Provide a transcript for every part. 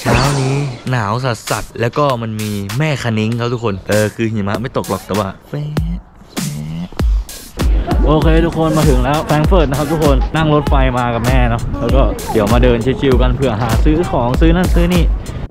เช้านี้หนาวสัสๆแล้วก็มันมีแม่คะนิ้งครับทุกคนคือหิมะไม่ตกหรอกแต่ว่าโอเคทุกคนมาถึงแล้วแฟรงก์เฟิร์ตนะครับทุกคนนั่งรถไฟมากับแม่เนาะแล้วก็เดี๋ยวมาเดินชิวๆกันเผื่อหาซื้อของซื้อนั่นซื้อนี่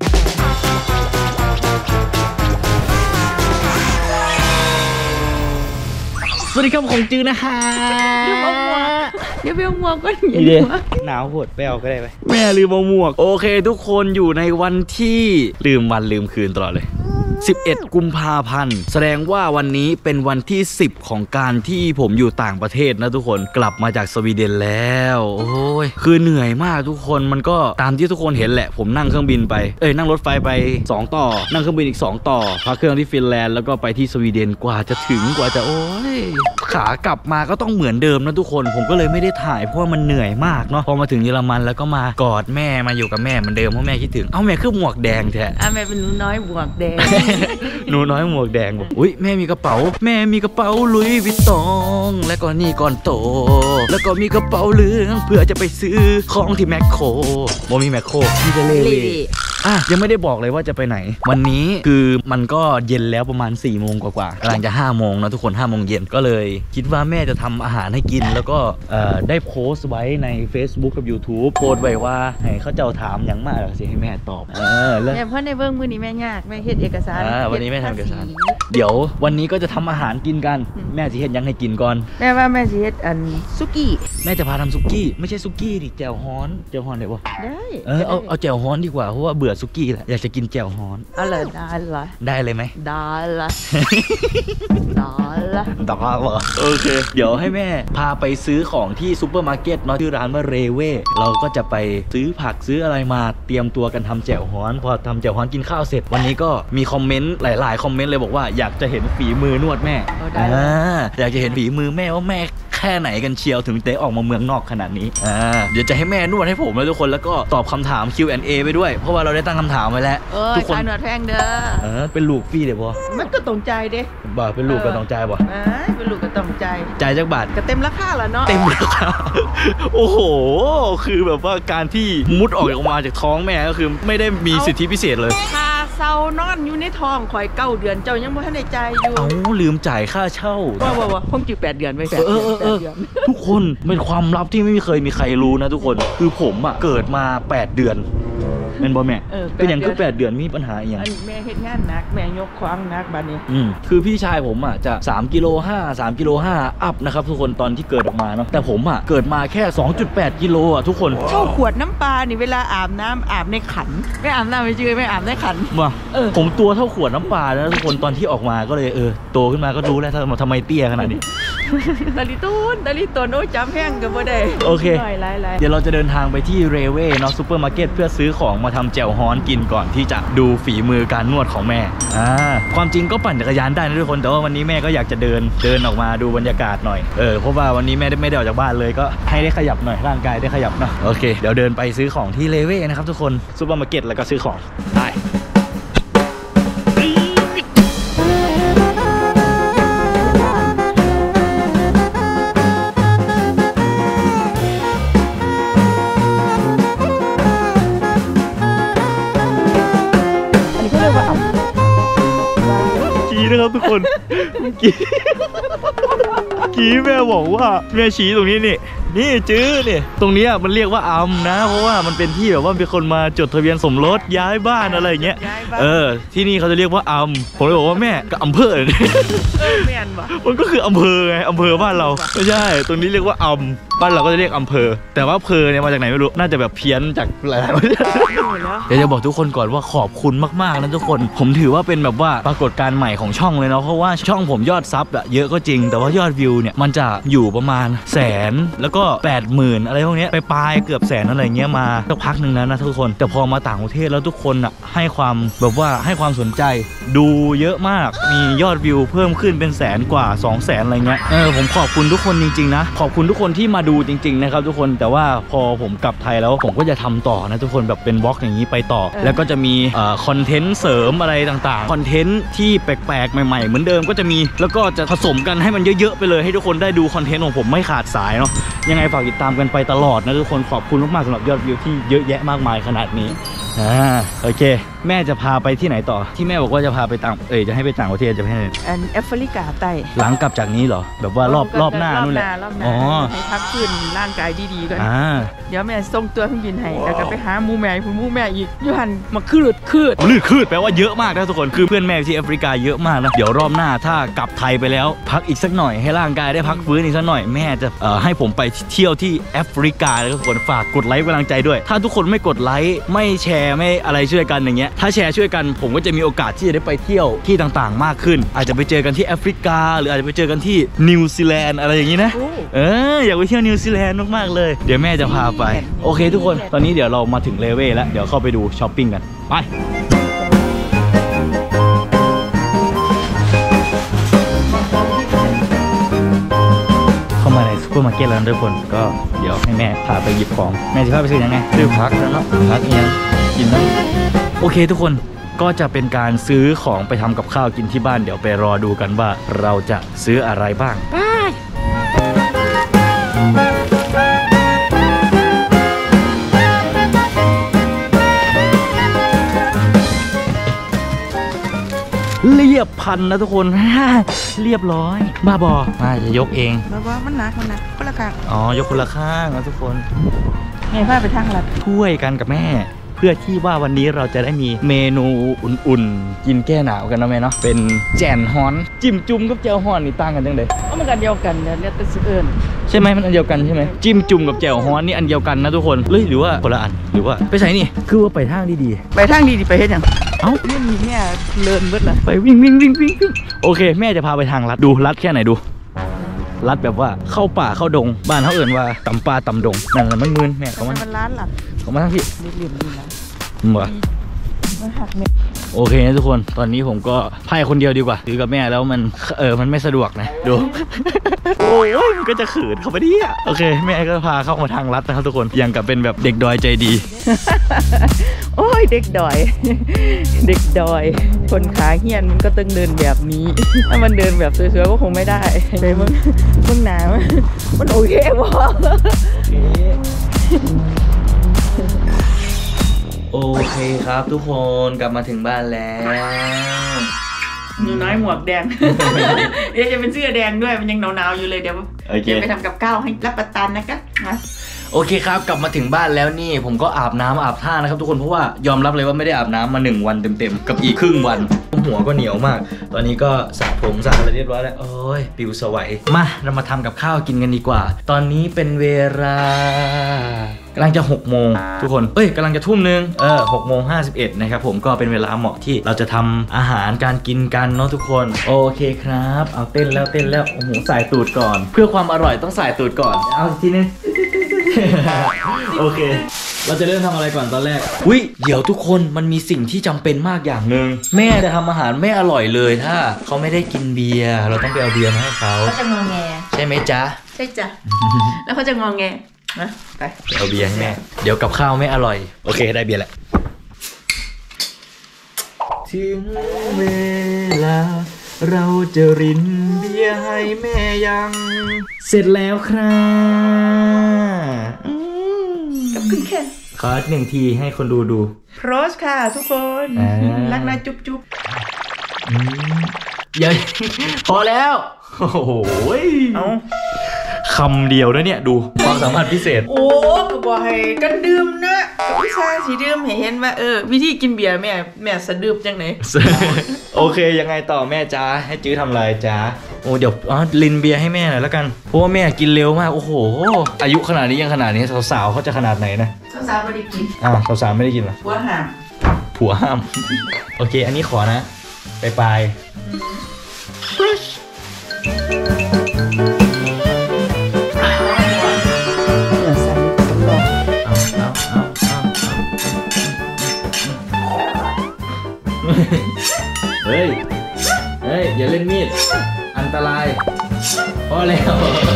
สวัสดีครับของจื้อนะคะเดี๋ยวเอาหมวกก็เห็นหนาวโหดไปเอาก็ได้ไหมแม่ลืมเอาหมวกโอเคทุกคนอยู่ในวันที่ลืมวันลืมคืนตลอดเลย11 กุมภาพันธ์แสดงว่าวันนี้เป็นวันที่10ของการที่ผมอยู่ต่างประเทศนะทุกคนกลับมาจากสวีเดนแล้วโอ้ยคือเหนื่อยมากทุกคนมันก็ตามที่ทุกคนเห็นแหละผมนั่งเครื่องบินไปนั่งรถไฟไป2ต่อนั่งเครื่องบินอีก2ต่อพักเครื่องที่ฟินแลนด์แล้วก็ไปที่สวีเดนกว่าจะถึงกว่าจะโอ้ยขากลับมาก็ต้องเหมือนเดิมนะทุกคนผมก็เลยไม่ได้ถ่ายเพราะว่ามันเหนื่อยมากเนาะพอมาถึงเยอรมันแล้วก็มากอดแม่มาอยู่กับแม่เหมือนเดิมเพราะแม่คิดถึงแม่คือหมวกแดงแท้แม่เป็นหนูน้อยหมวกแดงหนูน้อยหมวกแดงบอกอุ้ยแม่มีกระเป๋าลุยวิตตองแล้วก็นี่ก่อนโตแล้วก็มีกระเป๋าเหลืองเพื่อจะไปซื้อของที่แมคโครมีแมคโครที่จะเล่ยังไม่ได้บอกเลยว่าจะไปไหนวันนี้คือมันก็เย็นแล้วประมาณ4 โมงกว่ากำลังจะ5 โมงนะทุกคน5 โมงเย็นก็เลยคิดว่าแม่จะทำอาหารให้กินแล้วก็ได้โพสต์ไว้ใน Facebook กับ YouTube โพสต์ไว้ว่าให้เขาเจ้าถามอย่างมากสิให้แม่ตอบแล้วเพราะในเบื้องมือนี้แม่ยากแม่เฮ็ดเอกสารวันนี้แม่ทำเอกสารเดี๋ยววันนี้ก็จะทำอาหารกินกันแม่จะเฮ็ดยังให้กินก่อนแม่ว่าแม่จะเฮ็ดซุกี้แม่จะพาทำซุกี้ไม่ใช่ซุกี้ดิแจ่วฮ้อนได้ปะได้เอาแจ่วฮ้อนดีกว่าเพราะว่าเบื่อซุกี้แหละอยากจะกินแจ่วฮ้อนได้เลยไหมได้ละโอเคเดี๋ยวให้แม่พาไปซื้อของที่ซูเปอร์มาร์เก็ตเนาะชื่อร้านว่าเรเว่เราก็จะไปซื้อผักซื้ออะไรมาเตรียมตัวกันทำแจ่วฮ้อนพอทำแจ่วฮ้อนกินข้าวเสร็จวันนี้ก็มีคอมเมนต์หลายๆคอมเมนต์เลยบอกว่าอยากจะเห็นฝีมือนวดแม่อยากจะเห็นฝีมือแม่ว่าแม่แค่ไหนกันเชียวถึงเตะออกมาเมืองนอกขนาดนี้เดี๋ยวจะให้แม่นวดให้ผมแล้วทุกคนแล้วก็ตอบคำถาม Q&A ไปด้วยเพราะว่าเราได้ตั้งคำถามไว้แล้วทุกคนนวดแพงเด้อเป็นลูกฟรีเดี๋ยวมันก็ต้องใจเด้บ่เป็นลูกก็ต้องใจบ่เป็นลูกก็ต้องใจจักบาทก็เต็มราคาแล้วเนาะเต็มราคาโอ้โหคือแบบว่าการที่มุดออกมาจากท้องแม่ก็คือไม่ได้มีสิทธิพิเศษเลยค่าเช่านอนอยู่ในท้องข่อย9 เดือนเจ้ายังไม่ทันได้จ่ายอยู่ลืมจ่ายค่าเช่าว่าคงจืด8 เดือนไว้ทุกคนเป็นความลับที่ไม่เคยมีใครรู้นะทุกคนคือผมเกิดมา8 เดือนเป็นบ่แม่เป็นอย่างคือ8 เดือนมีปัญหาอย่างแม่เฮ็ดงานหนักแม่ยกควางหนักบัดนี้คือพี่ชายผมจะ3.5 กิโลอัพนะครับทุกคนตอนที่เกิดออกมาเนาะแต่ผมเกิดมาแค่ 2.8 กิโลทุกคนเท่าขวดน้ำปลานี่เวลาอาบน้ำอาบในขันไม่อาบน้ำไม่จืดไม่อาบในขันมาผมตัวเท่าขวดน้ำปลานะทุกคนตอนที่ออกมาก็เลยโตขึ้นมาก็รู้แล้วทำไมเตี้ยขนาดนี้ดาริตูนโอ้จำแห้งกันบ่ได้โอเคเดี๋ยวเราจะเดินทางไปที่เรเว่เนาะซูเปอร์มาร์เก็ตเพื่อซื้อของมาทำแจ่วฮ้อนกินก่อนที่จะดูฝีมือการนวดของแม่ความจริงก็ปั่นจักรยานได้นะทุกคนแต่ว่าวันนี้แม่ก็อยากจะเดินออกมาดูบรรยากาศหน่อยเพราะว่าวันนี้แม่ไม่ได้ออกจากบ้านเลยก็ให้ได้ขยับหน่อยร่างกายได้ขยับเนาะโอเคเดี๋ยวเดินไปซื้อของที่เรเว่นะครับทุกคนซูเปอร์มาร์เก็ตแล้วก็ซื้อของได้นะครับทุกคนกี้แม่บอกว่าแม่ชี้ตรงนี้นี่จื้อนี่ตรงนี้มันเรียกว่านะเพราะว่ามันเป็นที่แบบว่ามีคนมาจดทะเบียนสมรสย้ายบ้านอะไรเงี้ยที่นี่เขาจะเรียกว่าผมเลยบอกว่าแม่ก็อำเภอแม่นปะมันก็คืออำเภอไงอำเภอบ้านเราไม่ใช่ตรงนี้เรียกว่าบ้านเราก็จะเรียกอำเภอแต่ว่าอำเภอเนี่ยมาจากไหนไม่รู้น่าจะแบบเพี้ยนจากหลายเดี๋ยวจะบอกทุกคนก่อนว่าขอบคุณมากๆนะทุกคนผมถือว่าเป็นแบบว่าปรากฏการณ์ใหม่ของช่องเลยเนาะเพราะว่าช่องผมยอดซับเยอะก็จริงแต่ว่ายอดวิวเนี่ยมันจะอยู่ประมาณ100,000แล้วก็80,000อะไรพวกนี้ไปปลายเกือบ100,000อะไรเงี้ยมาสักพักหนึ่งแล้วนะทุกคนแต่พอมาต่างประเทศแล้วทุกคนให้ความแบบว่าให้ความสนใจดูเยอะมากมียอดวิวเพิ่มขึ้นเป็น100,000 กว่า 200,000อะไรเงี้ยผมขอบคุณทุกคนจริงๆนะขอบคุณทุกคนที่มาดูจริงๆนะครับทุกคนแต่ว่าพอผมกลับไทยแล้วผมก็จะทำต่อนะทุกคนแบบเป็นบล็อกอย่างนี้ไปต่อแล้วก็จะมีคอนเทนต์เสริมอะไรต่างๆคอนเทนต์ที่แปลกๆใหม่ๆเหมือนเดิมก็จะมีแล้วก็จะผสมกันให้มันเยอะๆไปเลยให้ทุกคนได้ดูคอนเทนต์ของผมไม่ขาดสายเนาะยังไงฝากติดตามกันไปตลอดนะทุกคนขอบคุณมากๆสำหรับยอดวิวที่เยอะแยะมากมายขนาดนี้โอเคแม่จะพาไปที่ไหนต่อที่แม่บอกว่าจะพาไปต่างจะให้ไปต่างประเทศจะให้อันแอฟริกาใต้หลังกลับจากนี้เหรอแบบว่ารอบหน้านู่นแหละรอบหน้าอ๋อให้พักขึ้นร่างกายดีๆก่อน เดี๋ยวแม่ส่งตัวเครื่องบินให้แล้วก็ไปหาหมูแม่คุณหมูแม่อีกยูหันมาคืดลืดแปลว่าเยอะมากนะทุกคนคือเพื่อนแม่ที่แอฟริกาเยอะมากนะเดี๋ยวรอบหน้าถ้ากลับไทยไปแล้วพักอีกสักหน่อยให้ร่างกายได้พักฟื้นอีกสักหน่อยแม่จะให้ผมไปเที่ยวที่แอฟริกาแล้วทุกคนฝากกดไลค์กำลังใจด้วยถ้าทุกคนไม่กดไลค์ไม่แชร์ไม่อะไรช่วยกันอย่างเงี้ยถ้าแชร์ช่วยกันผมก็จะมีโอกาสที่จะได้ไปเที่ยวที่ต่างๆมากขึ้นอาจจะไปเจอกันที่แอฟริกาหรืออาจจะไปเจอกันที่นิวซีแลนด์อะไรอย่างงี้นะอยากไปเที่ยวนิวซีแลนด์มากๆเลยเดี๋ยวแม่จะพาไปโอเคทุกคนตอนนี้เดี๋ยวเรามาถึงเลเว่แล้วเดี๋ยวเข้าไปดูช้อปปิ้งกันไปเข้ามาในซุปเปอร์มาร์เก็ตแล้วทุกคนก็เดี๋ยวให้แม่พาไปหยิบของแม่จะพาไปซื้อยังไงซื้อพักแล้วเนาะพักเองกินนะโอเคทุกคนก็จะเป็นการซื้อของไปทำกับข้าวกินที่บ้านเดี๋ยวไปรอดูกันว่าเราจะซื้ออะไรบ้างเรียบพันนะทุกคน เรียบร้อยบ้าบอมาจะยกเองบ้าบอมันหนักคนละข้างยกคนละข้างนะทุกคนแม่พาไปทางลัดช่วยกันกับแม่เพื่อที่ว่าวันนี้เราจะได้มีเมนูอุ่นๆกินแก้หนาวกันนะแม่เนาะเป็นแจ่นฮ้อนจิ้มจุ่มกับแจ่วฮ้อนนี่ต่างกันจังเลยมันกันเดียวกันเนี่ยแต่ซื้อใช่ไหมมันอันเดียวกันใช่ไหมจิ้มจุ่มกับแจ่วฮ้อนนี่อันเดียวกันนะทุกคนหรือว่าคนละอันหรือว่าไปใส่นี่คือว่าไปทางดีๆไปทางดีๆไปเฮ็ดยังเรื่องนี้แม่เลินเบิดละไปวิ่งโอเคแม่จะพาไปทางลัดดูลัดแค่ไหนดูลัดแบบว่าเข้าป่าเข้าดงบ้านเขาเอื่นว่าตำป่าตำดงนั่นมันมึนแม่เขามันร้านหลักเขามาทั้งที่ริมๆนะว่ะโอเคนะทุกคนตอนนี้ผมก็ไพ่คนเดียวดีกว่าถือกับแม่แล้วมันไม่สะดวกนะดูโอ้ยมันก็จะขืนเข้าไปดิโอเคแม่ก็พาเข้ามาทางลัดนะครับทุกคนยังกับเป็นแบบเด็กดอยใจดีโอ้ยเด็กดอยคนขาเหี้ยนมันก็ต้องเดินแบบนี้ถ้ามันเดินแบบสวยๆก็คงไม่ได้เลยมึงหนาวมันโอเคบ่โอเคครับทุกคนกลับมาถึงบ้านแล้วหนูน้อยหมวกแดงเดี๋ยวจะเป็นเสื้อแดงด้วยมันยังหนาวๆอยู่เลยเดี๋ยวไปทำกับข้าวให้รับประทานนะคะนะโอเคครับกลับมาถึงบ้านแล้วนี่ผมก็อาบน้ำอาบท่านะครับทุกคนเพราะว่ายอมรับเลยว่าไม่ได้อาบน้ำมา1 วันเต็มๆกับอีกครึ่งวันหัวก็เหนียวมากตอนนี้ก็สระผมสระอะไรเรียบร้อยแล้วโอ้ยปิวสวัยมาเรามาทำกับข้าวกินกันดีกว่าตอนนี้เป็นเวลากำลังจะ6 โมงทุกคนกำลังจะทุ่มนึง6:51นะครับผมก็เป็นเวลาเหมาะที่เราจะทำอาหารการกินกันเนาะทุกคนโอเคครับเอาเต้นแล้วโอ้โหใส่ตูดก่อนเพื่อความอร่อยต้องใส่ตูดก่อนเอาทีนึงโอเคเราจะเริ่มทำอะไรก่อนตอนแรกเดี๋ยวทุกคนมันมีสิ่งที่จำเป็นมากอย่างหนึ่งแม่จะทำอาหารไม่อร่อยเลยถ้าเขาไม่ได้กินเบียร์เราต้องไปเอาเบียร์มาให้เขาจะงอแงใช่ไหมจ๊ะใช่จ้ะแล้วเขาจะงอแงนะไปเอาเบียร์ให้แม่เดี๋ยวกับข้าวไม่อร่อยโอเคได้เบียร์แล้วถึงเวลาเราจะรินเบียร์ให้แม่ยังเสร็จแล้วครับกับขึ้นแค่ขอ1 ทีให้คนดูโพสค่ะทุกคนรักนะจุ๊บเยอะพอแล้วโอ้โหคำเดียวนะเนี่ยดูความสามารถพิเศษโอ้ก็บอกให้กันดื่มนะกับพี่ชายสีดื่มเห็นว่าวิธีกินเบียร์แม่สะดื่มจังไหนโอเคยังไงต่อแม่จ้าให้จื้อทำอะไรจ้าโอ้เดี๋ยวลินเบียร์ให้แม่หน่อยแล้วกันเพราะว่าแม่กินเร็วมากโอ้โหอายุขนาดนี้ยังขนาดนี้สาวๆเขาจะขนาดไหนนะสาวๆไม่ได้กินสาวๆไม่ได้กินหรอผัวห้ามโอเคอันนี้ขอนะไปเฮ้ยอย่าเล่นมีดอันตรายพอแล้ว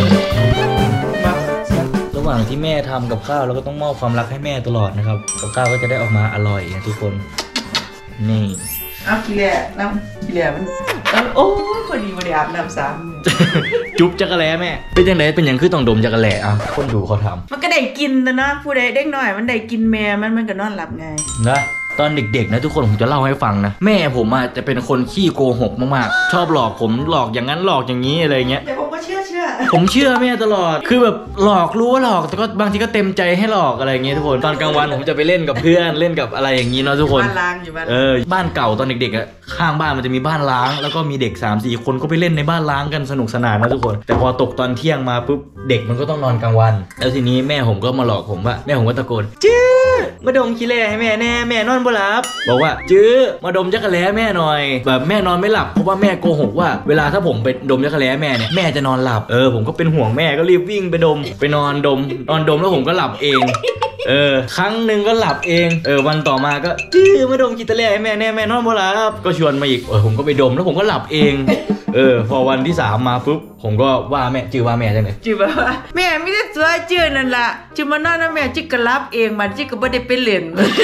ระหว่างที่แม่ทำกับข้าวเราก็ต้องมอบความรักให้แม่ตลอดนะครับกับข้าวก็จะได้ออกมาอร่อยนะทุกคนนี่กิเลสน้ำกิเลสมันโอ้พอดีมาได้อาบน้ำซ้ำจุ๊บจักรแล้แม่เป็นยังไงเป็นยังคือต้องดมจักรแล้อ่ะคนดูเขาทำมันก็ได้กินนะผู้ใดเด็กน้อยมันได้กินแม่มันก็นอนหลับไงนะตอนเด็กๆนะทุกคนผมจะเล่าให้ฟังนะแม่ผมอ่ะจะเป็นคนขี้โกหกมากๆชอบหลอกผมหลอกอย่างนั้นหลอกอย่างนี้อะไรเงี้ยแต่ผมก็เชื่อผมเชื่อแม่ตลอดคือแบบหลอกรู้ว่าหลอกแต่ก็บางทีก็เต็มใจให้หลอกอะไรเงี้ยทุกคนตอนกลางวันผมจะไปเล่นกับเพื่อนเล่นกับอะไรอย่างนี้เนาะทุกคนบ้านล้างอยู่บ้านบ้านเก่าตอนเด็กๆอ่ะข้างบ้านมันจะมีบ้านล้างแล้วก็มีเด็ก 3-4 คนก็ไปเล่นในบ้านล้างกันสนุกสนานนะทุกคนแต่พอตกตอนเที่ยงมาปุ๊บเด็กมันก็ต้องนอนกลางวันแล้วทีนี้แม่ผมก็มาหลอกผมว่าแม่ผมก็ตะโกนจื้อมาดมขี้แร่ให้แม่แน่แม่นอนบ่หลับบอกว่าจื้อมาดมจักรแล้แม่หน่อยแบบแม่นอนไม่หลับเพราะว่าแม่โกหกว่าเวลาถ้าผมไปดมจักรแล้แม่เนี่ยแม่จะนอนหลับผมก็เป็นห่วงแม่ก็รีบวิ่งไปดมไปนอนดมแล้วผมก็หลับเองครั้งหนึ่งก็หลับเองวันต่อมาก็จื้อมาดมขี้แร่ให้แม่แน่แม่นอนบ่หลับก็ชวนมาอีกผมก็ไปดมแล้วผมก็หลับเองพอวันที่3มาปุ๊บผมก็ว่าแม่จื้อว่าแม่จังเลยจื้อว่าแม่ไม่ได้ตัวจื้อนั่นล่ะจื้อมานอนนะแม่จื้อก็หลับเองมันจื้อก็บ่ได้ไปเล่น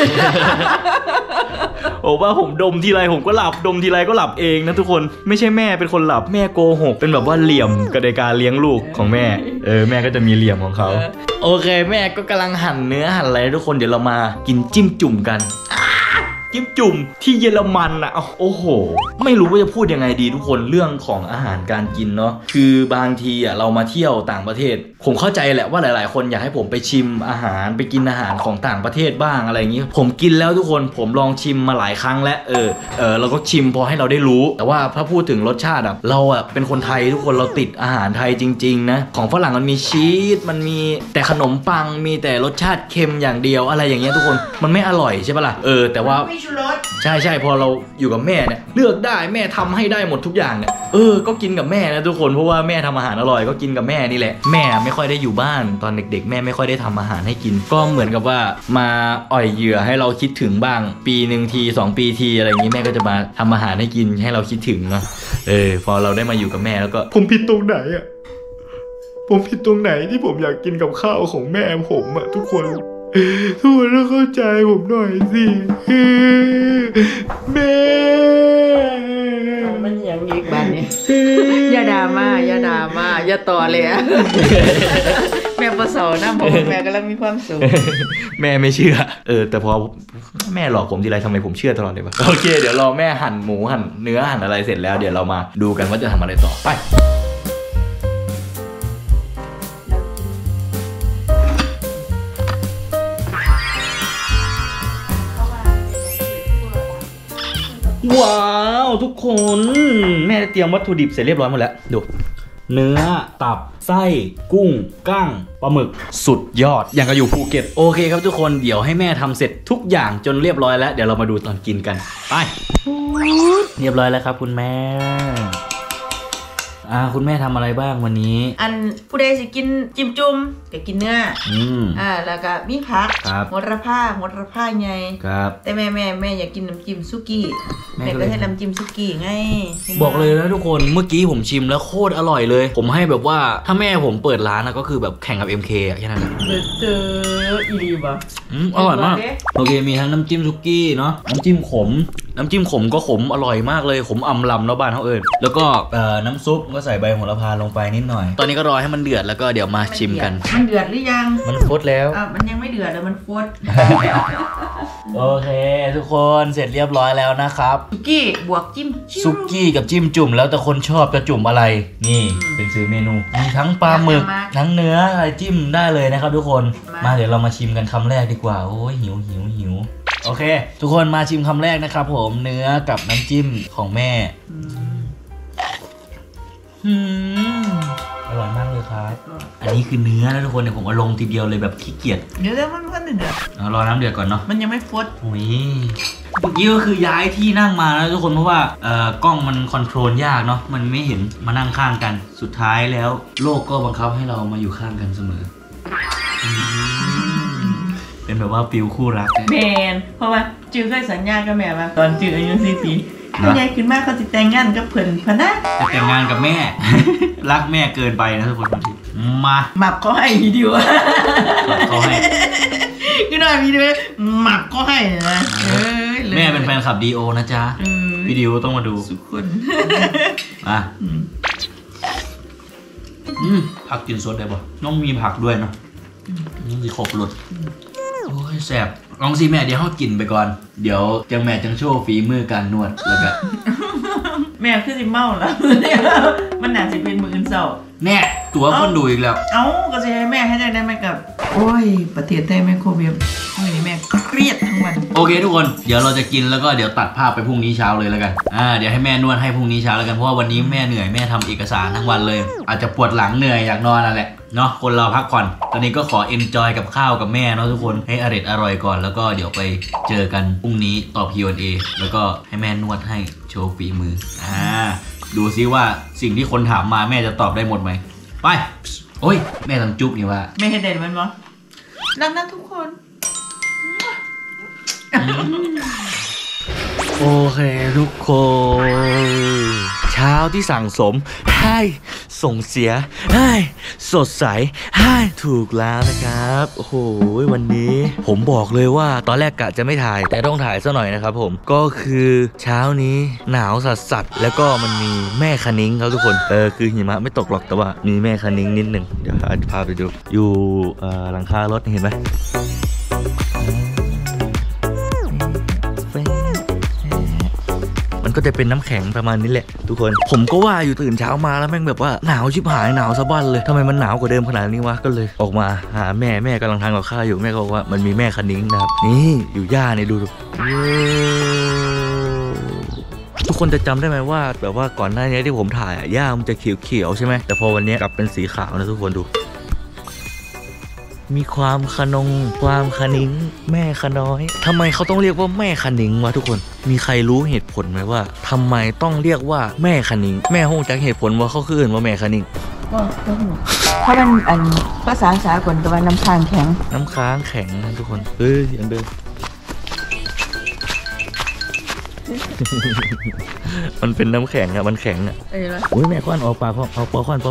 โอ้ว่าผมดมทีไรผมก็หลับดมทีไรก็หลับเองนะทุกคนไม่ใช่แม่เป็นคนหลับแม่โกหกเป็นแบบว่าเหลี่ยมกระในการเลี้ยงลูกของแม่แม่ก็จะมีเหลี่ยมของเขาโอเคแม่ก็กำลังหั่นเนื้อหั่นอะไรทุกคนเดี๋ยวเรามากินจิ้มจุ่มกันจิ้มจุ่มที่เยอรมันอ่ะโอ้โหไม่รู้ว่าจะพูดยังไงดีทุกคนเรื่องของอาหารการกินเนาะคือบางทีอ่ะเรามาเที่ยวต่างประเทศผมเข้าใจแหละว่าหลายๆคนอยากให้ผมไปชิมอาหารไปกินอาหารของต่างประเทศบ้างอะไรอย่างนี้ผมกินแล้วทุกคนผมลองชิมมาหลายครั้งแล้วเราก็ชิมพอให้เราได้รู้แต่ว่าถ้าพูดถึงรสชาติอ่ะเราอ่ะเป็นคนไทยทุกคนเราติดอาหารไทยจริงๆนะของฝรั่งมันมีชีสมันมีแต่ขนมปังมีแต่รสชาติเค็มอย่างเดียวอะไรอย่างเงี้ยทุกคนมันไม่อร่อยใช่ปะล่ะแต่ว่าใช่พอเราอยู่กับแม่เนี่ยเลือกได้แม่ทำให้ได้หมดทุกอย่างเนี่ยก็กินกับแม่นะทุกคนเพราะว่าแม่ทำอาหารอร่อยก็กินกับแม่นี่แหละแม่ไม่ค่อยได้อยู่บ้านตอนเด็กๆแม่ไม่ค่อยได้ทำอาหารให้กินก็เหมือนกับว่ามาอ่อยเหยื่อให้เราคิดถึงบ้างปีหนึ่งที2 ปีทีอะไรอย่างนี้แม่ก็จะมาทำอาหารให้กินให้เราคิดถึงเนาะพอเราได้มาอยู่กับแม่แล้วก็ผมผิดตรงไหนอ่ะผมผิดตรงไหนที่ผมอยากกินกับข้าวของแม่ผมอ่ะทุกคนต้องเข้าใจผมหน่อยสิแม่มันยังอีกบ้านนี้อย่าด่ามาอย่าต่อเลยอะแม่ประเสริฐนะผมแม่กำลังมีความสุขแม่ไม่เชื่อแต่พอแม่หลอกผมทีไรทำไมผมเชื่อตลอดเลยวะโอเคเดี๋ยวรอแม่หั่นหมูหั่นเนื้อหั่นอะไรเสร็จแล้วเดี๋ยวเรามาดูกันว่าจะทำอะไรต่อไปว้าวทุกคนแม่เตรียมวัตถุดิบเสร็จเรียบร้อยหมดแล้วดูเนื้อตับไส้กุ้งกั้งปลาหมึกสุดยอดอย่างกับอยู่ภูเก็ตโอเคครับทุกคนเดี๋ยวให้แม่ทำเสร็จทุกอย่างจนเรียบร้อยแล้วเดี๋ยวเรามาดูตอนกินกันไปเรียบร้อยแล้วครับคุณแม่คุณแม่ทำอะไรบ้างวันนี้อันผู้ใดสิกินจิ้มจุ่มก็กินเนื้อแล้วก็มีผักโหระพาไงแต่แม่อยากกินน้ำจิ้มซุกี้แม่ก็ให้น้ำจิ้มซุกี้ไงบอกเลยนะทุกคนเมื่อกี้ผมชิมแล้วโคตรอร่อยเลยผมให้แบบว่าถ้าแม่ผมเปิดร้านนะก็คือแบบแข่งกับ MK อ่ะแค่นั้นแหละเจออีรีบะอร่อยมากโอเคมีทั้งน้ำจิ้มซุกี้เนาะน้ำจิ้มขมก็ขมอร่อยมากเลยขมอำลำเนาะบ้านเขาแล้วก็น้ำซุปก็ใส่ใบโหระพาลงไปนิดหน่อยตอนนี้ก็รอให้มันเดือดแล้วก็เดี๋ยวมาชิมกันมันเดือดหรือยังมันฟดแล้วมันยังไม่เดือดเลยมันฟดโอเคทุกคนเสร็จเรียบร้อยแล้วนะครับซุกี้บวกจิ้มซุกี้กับจิ้มจุ่มแล้วแต่คนชอบจะจุ่มอะไรนี่เป็นซื้อเมนูมีทั้งปลาหมึกทั้งเนื้ออะไรจิ้มได้เลยนะครับทุกคนมาเดี๋ยวเรามาชิมกันคำแรกดีกว่าโอ้ยหิวโอเคทุกคนมาชิมคำแรกนะครับผมเนื้อกับน้ำจิ้มของแม่อร่อยมากเลยครับอันนี้คือเนื้อนะทุกคนเดี๋ยวผมเอาลงทีเดียวเลยแบบขี้เกียจเดี๋ยวมันเดือดรอน้ำเดือดก่อนเนาะมันยังไม่ฟดโอ้ยเมื่อกี้ก็คือย้ายที่นั่งมาแล้วทุกคนเพราะว่ากล้องมันคอนโทรลยากเนาะมันไม่เห็นมานั่งข้างกันสุดท้ายแล้วโลกก็บังคับให้เรามาอยู่ข้างกันเสมอเป็นแบบว่าฟิลคู่รักแมนเพราะว่าจื้อเคยสัญญากับแม่มาตอนจื้ออายุ4 ปีถ้าใหญ่ขึ้นมากเขาจะแต่งงานกับเพื่อนพนะจะแต่งงานกับแม่รักแม่เกินไปนะทุกคนมาหมับเขาให้วิดีโอเขาให้ก็หน่อยวิดีโอหมับเขาให้นะแม่เป็นแฟนคลับดีโอนะจ๊ะพี่ดิวต้องมาดูสุขุนอ่ะผักกินสดได้ปะต้องมีผักด้วยเนาะนี่สิครบรสโอ้ยแซ่บลองสิแม่เดี๋ยวเขากินไปก่อนเดี๋ยวจังแม่จังโชว์ฝีมือการนวดแล้วก็แม่คือสิเมาแล้วมันหนาสิเป็นมืออื่นเศร้าแน่ตัวคนดูอีกแล้วเอ้าก็จะให้แม่ให้ได้ไหมกับโอ้ยประเทศไทยแม่โควิดเมื่อนี้แม่เครียดทั้งวันโอเคทุกคนเดี๋ยวเราจะกินแล้วก็เดี๋ยวตัดภาพไปพรุ่งนี้เช้าเลยแล้วกันเดี๋ยวให้แม่นวดให้พรุ่งนี้เช้าแล้วกันเพราะว่าวันนี้แม่เหนื่อยแม่ทำเอกสารทั้งวันเลยอาจจะปวดหลังเหนื่อยอยากนอนนั่นแหละเนาะคนเราพักผ่อนตอนนี้ก็ขอเอนจอยกับข้าวกับแม่เนาะทุกคนให้อร่อยก่อนแล้วก็เดี๋ยวไปเจอกันพรุ่งนี้ตอบ Q&A แล้วก็ให้แม่นวดให้โชว์ฝีมือดูซิว่าสิ่งที่คนถามมาแม่จะตอบได้หมดไหมไปโอ้ยแม่ต้องจุ๊บนี่ว่าแม่ให้เด่นมันมั้งรักนะทุกคนโอเคทุกคนเช้าที่สั่งสมให้ส่งเสียให้สดใสให้ถูกแล้วนะครับโอ้โหวันนี้ผมบอกเลยว่าตอนแรกกะจะไม่ถ่ายแต่ต้องถ่ายซะหน่อยนะครับผมก็คือเช้านี้หนาวสัสๆแล้วก็มันมีแม่คะนิ้งครับทุกคนคือหิมะไม่ตกหรอกแต่ว่ามีแม่คะนิ้งนิดหนึ่งเดี๋ยวพาไปดูอยู่หลังคารถเห็นไหมมันก็จะเป็นน้ำแข็งประมาณนี้แหละทุกคนผมก็ว่าอยู่ตื่นเช้ามาแล้วแม่งแบบว่าหนาวชิบหายหนาวสะบั้นเลยทำไมมันหนาวกว่าเดิมขนาดนี้วะก็เลยออกมาหาแม่กำลังทำกับข้าวอยู่แม่ก็บอกว่ามันมีแม่คะนิ้งนะครับนี่อยู่ย่าเนี่ยดูทุกคนจะจำได้ไหมว่าแบบว่าก่อนหน้านี้ที่ผมถ่ายย่ามันจะเขียวใช่ไหมแต่พอวันนี้กลับเป็นสีขาวนะทุกคนดูมีความคะนงความคะนิ้งแม่คะน้อยทำไมเขาต้องเรียกว่าแม่คะนิ้งวะทุกคนมีใครรู้เหตุผลไหมว่าทำไมต้องเรียกว่าแม่คะนิ้งแม่ห้องจักเหตุผลว่าเขาคือว่าแม่คะนิ้งก็เพราะมันภาษาสากลกับน้ำค้างแข็งนะทุกคนอันเดิมมันเป็นน้ำแข็งอะมันแข็งอะโอ้ยแม่ควันออกปากเอาปอควัน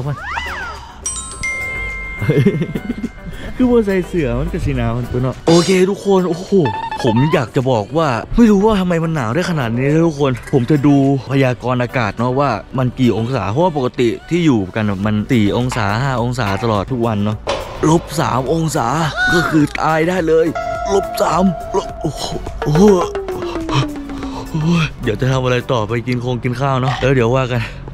คือว่าใส่เสื้อมันกระสีหนาวมันตัวเนาะโอเคทุกคนโอ้โหผมอยากจะบอกว่าไม่รู้ว่าทำไมมันหนาวได้ขนาดนี้ทุกคนผมจะดูพยากรณ์อากาศเนาะว่ามันกี่องศาเพราะว่าปกติที่อยู่กันมัน4 องศา5 องศาตลอดทุกวันเนาะ-3 องศาก็คือตายได้เลย-3โอ้โหเดี๋ยวจะทำอะไรต่อไปกินข้าวเนาะแล้วเดี๋ยวว่ากันไป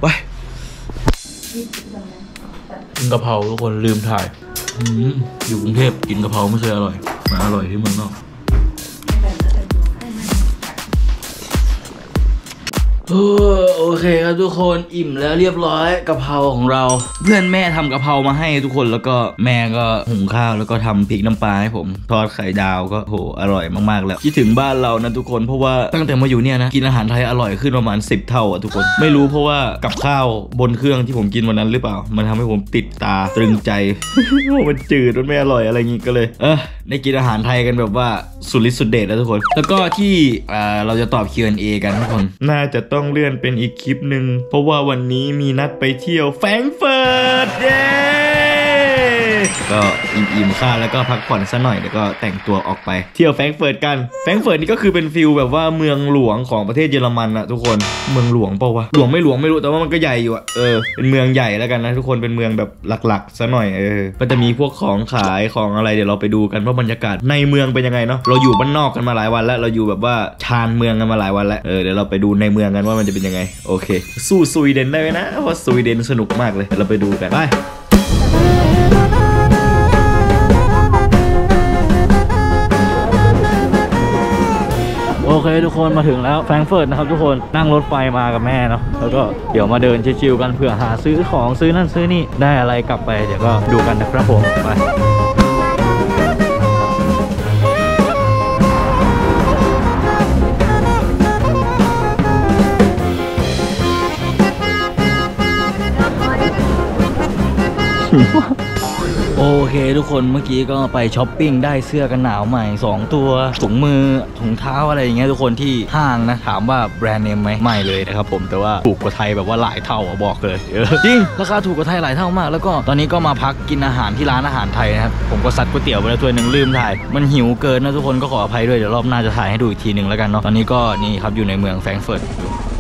กินกะเพราทุกคนลืมถ่ายอยู่กรุงเทพกินกะเพราไม่เคยอร่อยมาอร่อยที่เมืองนอกโอเคครับทุกคนอิ่มแล้วเรียบร้อยกะเพราของเราเพื่อนแม่ทำกะเพรามาให้ทุกคนแล้วก็แม่ก็หุงข้าวแล้วก็ทำพริกน้ำปลาให้ผมทอดไข่ดาวก็โหอร่อยมากๆแล้วคิดถึงบ้านเรานะทุกคนเพราะว่าตั้งแต่มาอยู่เนี่ยนะกินอาหารไทยอร่อยขึ้นประมาณ10 เท่าอ่ะทุกคนไม่รู้เพราะว่ากับข้าวบนเครื่องที่ผมกินวันนั้นหรือเปล่ามันทำให้ผมติดตาตรึงใจมันจืดมันไม่อร่อยอะไรงี้ก็เลยได้กินอาหารไทยกันแบบว่าสุดฤทธิ์สุดเดชแล้วทุกคนแล้วก็ที่เราจะตอบ Q&A กันทุกคนน่าจะต้องเลื่อนเป็นอีกคลิปหนึ่งเพราะว่าวันนี้มีนัดไปเที่ยวแฟรงก์เฟิร์ตเย้ก็อิ่มค่าแล้วก็พักผ่อนซะหน่อยแล้วก็แต่งตัวออกไปเที่ยวแฟรงก์เฟิร์ตกันแฟรงก์เฟิร์ตนี่ก็คือเป็นฟิลแบบว่าเมืองหลวงของประเทศเยอรมันอะทุกคนเมืองหลวงเปล่าวะหลวงไม่รู้แต่ว่ามันก็ใหญ่อยู่อะเป็นเมืองใหญ่แล้วกันนะทุกคนเป็นเมืองแบบหลักๆซะหน่อยก็จะมีพวกของขายของอะไรเดี๋ยวเราไปดูกันว่าบรรยากาศในเมืองเป็นยังไงเนาะเราอยู่บ้านนอกกันมาหลายวันแล้วเราอยู่แบบว่าชานเมืองกันมาหลายวันแล้วเดี๋ยวเราไปดูในเมืองกันว่ามันจะเป็นยังไงโอเคสู้สวีเดนได้ไหมนะเพราะสวีเดนสนุกมากเลยเราไปดูกันไปโอเคทุกคนมาถึงแล้วแฟรงก์เฟิร์ตนะครับทุกคนนั่งรถไฟมากับแม่เนาะแล้วก็เดี๋ยวมาเดินชิวๆกันเผื่อหาซื้อของซื้อนั่นซื้อนี่ได้อะไรกลับไปเดี๋ยวก็ดูกันนะครับผมไปโอเคทุกคนเมื่อกี้ก็ไปช้อปปิ้งได้เสื้อกันหนาวใหม่2 ตัวถุงมือถุงเท้าอะไรอย่างเงี้ยทุกคนที่ห้างนะถามว่าแบรนด์เนมไหมไม่เลยนะครับผมแต่ว่าถูกกว่าไทยแบบว่าหลายเท่าบอกเลยจริงราคาถูกกว่าไทยหลายเท่ามากแล้วก็ตอนนี้ก็มาพักกินอาหารที่ร้านอาหารไทยนะครับผมก็ซัดก๋วยเตี๋ยวไปแล้วถ้วยนึงลืมถ่ายมันหิวเกินนะทุกคนก็ขออภัยด้วยเดี๋ยวรอบหน้าจะถ่ายให้ดูอีกทีนึงแล้วกันเนาะตอนนี้ก็นี่ครับอยู่ในเมืองแฟรงก์เฟิร์ต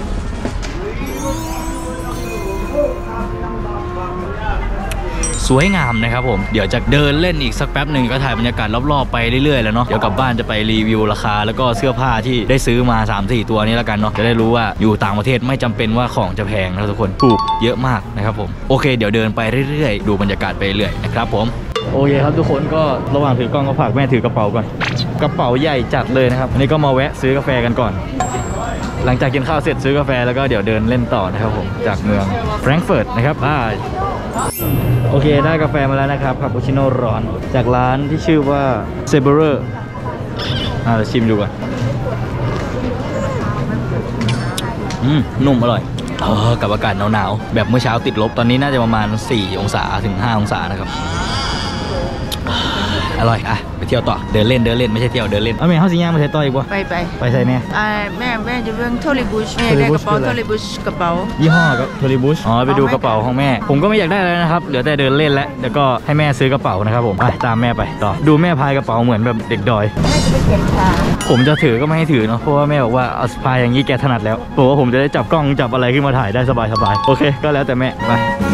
สวยงามนะครับผมเดี๋ยวจะเดินเล่นอีกสักแป๊บหนึ่งก็ถ่ายบรรยากาศรอบๆไปเรื่อยๆแล้วเนาะเดี๋ยวกลับบ้านจะไปรีวิวราคาแล้วก็เสื้อผ้าที่ได้ซื้อมา 3-4 ตัวนี้แล้วกันเนาะจะได้รู้ว่าอยู่ต่างประเทศไม่จำเป็นว่าของจะแพงนะทุกคนถูกเยอะมากนะครับผมโอเคเดี๋ยวเดินไปเรื่อยๆดูบรรยากาศไปเรื่อยนะครับผมโอเคครับทุกคนก็ระหว่างถือกล้องก็ฝากแม่ถือกระเป๋าก่อนกระเป๋าใหญ่จัดเลยนะครับอันนี้ก็มาแวะซื้อกาแฟกันก่อนหลังจากกินข้าวเสร็จซื้อกาแฟแล้วก็เดี๋ยวเดินเล่นต่อนะครับผมจากเมืองแฟรงก์เฟิร์ตนะครับโอเคได้กาแฟมาแล้วนะครับคาปูชิโน่ร้อนจากร้านที่ชื่อว่าเซเบอร์เราชิมดูก่อนนุ่มอร่อยกับอากาศหนาวๆแบบเมื่อเช้าติดลบตอนนี้น่าจะประมาณ4 องศาถึง 5 องศานะครับอร่อยไปเที่ยวต่อเดินเล่นไม่ใช่เที่ยวเดินเล่นแม่เขาสิย่างมาใส่ต่ออีกวะไปใส่เนี่ยแม่จะเรื่องโทริบุชแม่ได้กระเป๋าโทริบุชกระเป๋ายี่ห้อก็โทริบุชไปดูกระเป๋าของแม่ผมก็ไม่อยากได้แล้วนะครับเหลือแต่เดินเล่นแล้วเดี๋ยวก็ให้แม่ซื้อกระเป๋านะครับผมไปตามแม่ไปต่อดูแม่พายกระเป๋าเหมือนแบบเด็กดอยแม่จะไปเก็บค่ะผมจะถือก็ไม่ให้ถือเนาะเพราะว่าแม่บอกว่าเอาพายอย่างนี้แกถนัดแล้วบอกว่าผมจะได้จับกล้องจับอะไรขึ้นมาถ่ายได้สบายโอเคก็แล้วแต่แม่ไป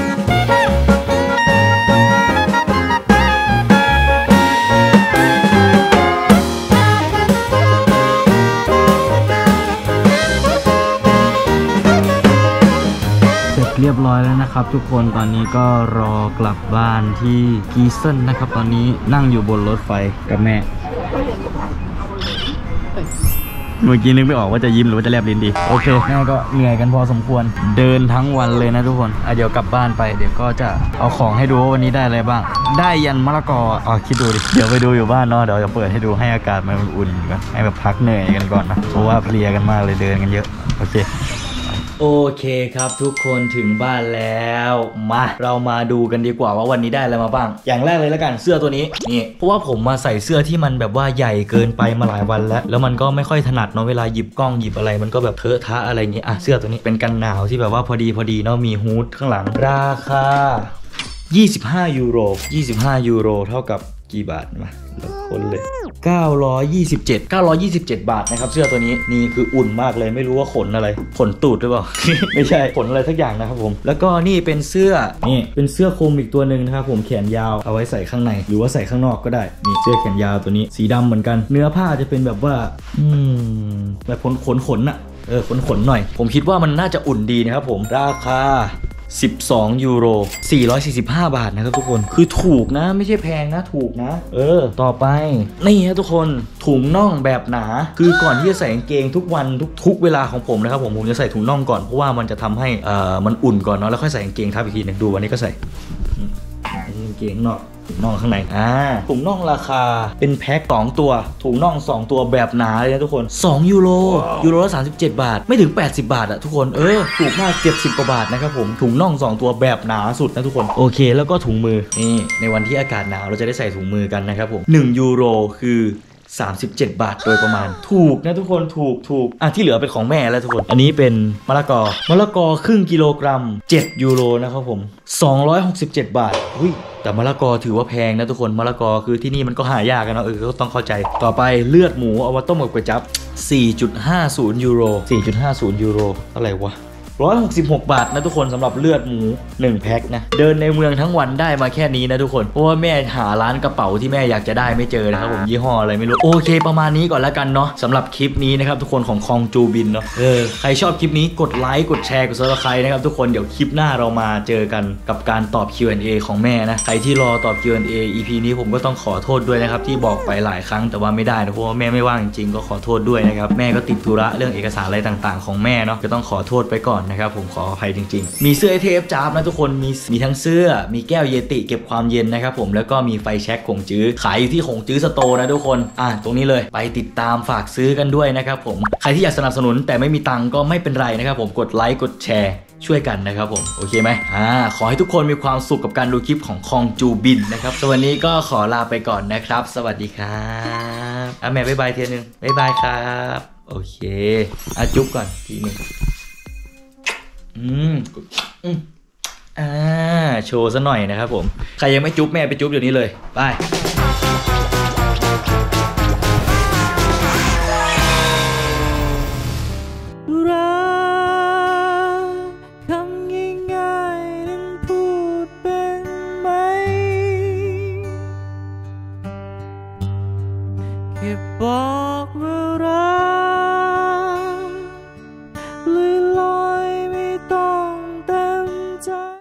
เรียบร้อยแล้วนะครับทุกคนตอนนี้ก็รอกลับบ้านที่กีเซนนะครับตอนนี้นั่งอยู่บนรถไฟกับแม่เมื่อกี้นึกไม่ออกว่าจะยิ้มหรือว่าจะแลบลิ้นดีโอเคแม่ก็เหนื่อยกันพอสมควรเดินทั้งวันเลยนะทุกคนเดี๋ยวกลับบ้านไปเดี๋ยวก็จะเอาของให้ดูว่าวันนี้ได้อะไรบ้างได้ยันมะละกอคิดดูดิเดี๋ยวไปดูอยู่บ้านเนาะเดี๋ยวจะเปิดให้ดูให้อากาศมันอุ่นก่อนให้แบบพักเหนื่อยกันก่อนนะเพราะว่าเพลียกันมากเลยเดินกันเยอะโอเคครับทุกคนถึงบ้านแล้วมาเรามาดูกันดีกว่าว่าวันนี้ได้อะไรมาบ้างอย่างแรกเลยแล้วกันเสื้อตัวนี้นี่เพราะว่าผมมาใส่เสื้อที่มันแบบว่าใหญ่เกินไปมาหลายวันแล้วมันก็ไม่ค่อยถนัดเนาะเวลาหยิบกล้องหยิบอะไรมันก็แบบเทอะทะอะไรเงี้ยเสื้อตัวนี้เป็นกันหนาวที่แบบว่าพอดีเนาะมีฮูดข้างหลังราคา25 ยูโรเท่ากับกี่บาทมาคนเลย927 บาทนะครับเสื้อตัวนี้นี่คืออุ่นมากเลยไม่รู้ว่าขนอะไรขนตูดหรือเปล่า ไม่ใช่ขนอะไรสักอย่างนะครับผมแล้วก็นี่เป็นเสื้อนี่เป็นเสื้อคลุมอีกตัวหนึ่งนะครับผมแขนยาวเอาไว้ใส่ข้างในหรือว่าใส่ข้างนอกก็ได้นี่เสื้อแขนยาวตัวนี้สีดำเหมือนกันเนื้อผ้าจะเป็นแบบว่าแบบขนอะขนหน่อยผมคิดว่ามันน่าจะอุ่นดีนะครับผมราคา12 ยูโร445 บาทนะครับทุกคนคือถูกนะไม่ใช่แพงนะถูกนะต่อไปนี่ฮะทุกคนถุงน่องแบบหนาคือก่อนที่จะใส่กางเกงทุกวันทุกเวลาของผมนะครับผมจะใส่ถุงน่องก่อนเพราะว่ามันจะทำให้มันอุ่นก่อนเนาะแล้วค่อยใส่กางเกงทับอีกทีนึงดูวันนี้ก็ใส่กางเกงนอกถุงน่องข้างในถุงน่องราคาเป็นแพ็ค2ตัวถุงน่อง2ตัวแบบหนาเลยนะทุกคน2 ยูโรละ37 บาทไม่ถึง80 บาทอะทุกคนถูกมาก70 กว่าบาทนะครับผมถุงน่อง2ตัวแบบหนาสุดนะทุกคนโอเคแล้วก็ถุงมือนี่ในวันที่อากาศหนาวเราจะได้ใส่ถุงมือกันนะครับผม1 ยูโรคือ37 บาทโดยประมาณถูกนะทุกคนถูกที่เหลือเป็นของแม่แล้วทุกคนอันนี้เป็นมะละกอครึ่งกิโลกรัม7 ยูโรนะครับผม267 บาทแต่มะละกอถือว่าแพงนะทุกคนมะละกอคือที่นี่มันก็หายากกันเนาะก็ต้องเข้าใจต่อไปเลือดหมูเอามาต้มกับก๋วยจั๊บ 4.50 ยูโรอะไรวะ166 บาทนะทุกคนสำหรับเลือดหมู1แพ็คนะเดินในเมืองทั้งวันได้มาแค่นี้นะทุกคนเพราะว่าแม่หาร้านกระเป๋าที่แม่อยากจะได้ไม่เจอนะครับผมยี่ห้ออะไรไม่รู้โอเคประมาณนี้ก่อนแล้วกันเนาะสำหรับคลิปนี้นะครับทุกคนของคองจูบินเนาะใครชอบคลิปนี้กดไลค์กดแชร์กด Subscribe นะครับทุกคนเดี๋ยวคลิปหน้าเรามาเจอกันกับการตอบ Q&A ของแม่นะใครที่รอตอบ Q&A EP นี้ผมก็ต้องขอโทษด้วยนะครับที่บอกไปหลายครั้งแต่ว่าไม่ได้นะเพราะว่าแม่ไม่ว่างจริงๆก็ขอโทษด้วยนะครับแม่ก็ติดธุระเรื่องเอกสารอะไรต่างๆของแม่เนาะก็ต้องขอโทษไปก่อนนะครับผมขอจริงๆมีเสื้อเทปจ๊าบนะทุกคนมีทั้งเสื้อมีแก้วเยติเก็บความเย็นนะครับผมแล้วก็มีไฟแช็กขงจื้อขายอยู่ที่ขงจื้อสโตร์นะทุกคนตรงนี้เลยไปติดตามฝากซื้อกันด้วยนะครับผมใครที่อยากสนับสนุนแต่ไม่มีตังก็ไม่เป็นไรนะครับผมกดไลค์กดแชร์ช่วยกันนะครับผมโอเคไหมขอให้ทุกคนมีความสุขกับการดูคลิปของคองจูบินนะครับวันนี้ก็ขอลาไปก่อนนะครับสวัสดีครับแม่บ๊ายบายเทียนึงบ๊ายบายครับโอเคจุ๊บก่อนทีนึงโชว์ซะหน่อยนะครับผมใครยังไม่จุ๊บแม่ไปจุ๊บเดี๋ยวนี้เลยไป